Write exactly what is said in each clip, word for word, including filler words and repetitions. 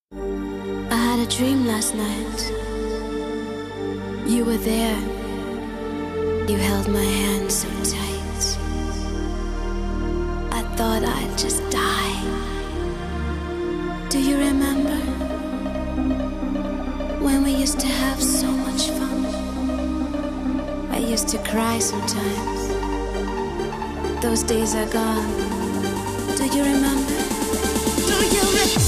I had a dream last night. You were there. You held my hand so tight. I thought I'd just die. Do you remember when we used to have so much fun? I used to cry sometimes. Those days are gone. Do you remember? Do you remember?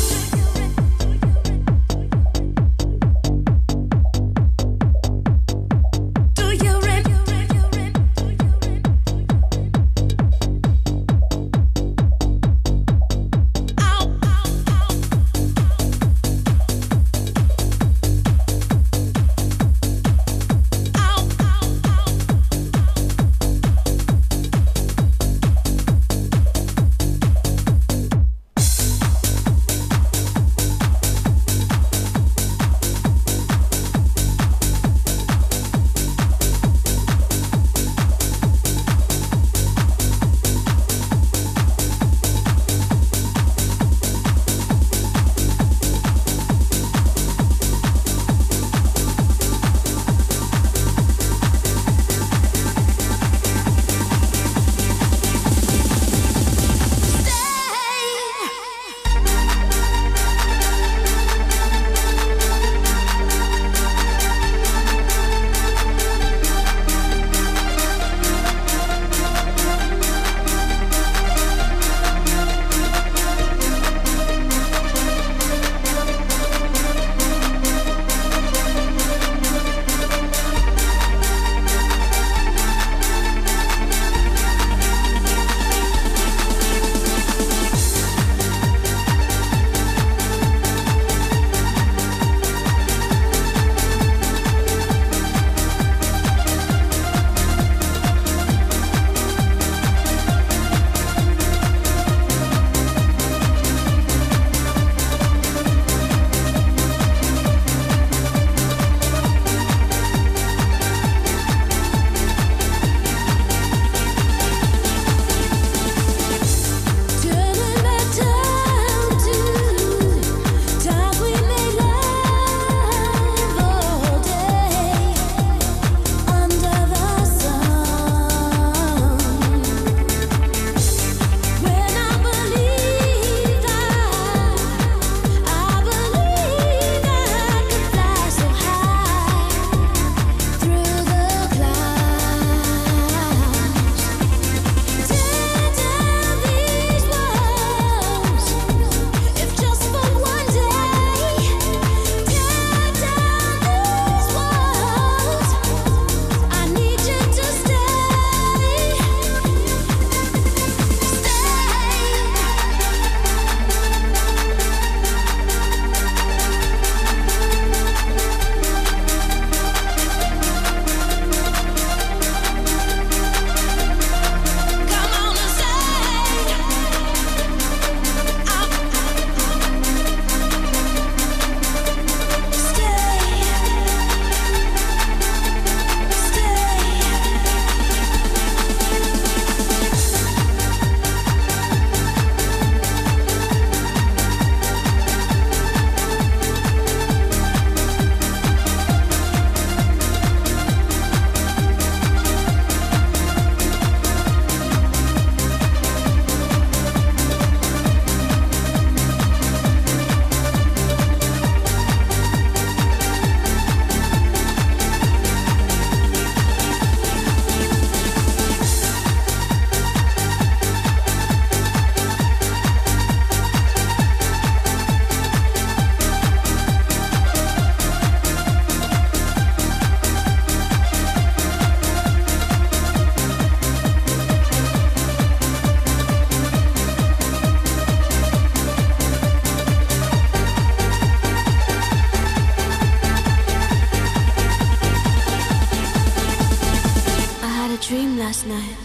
Dream last night.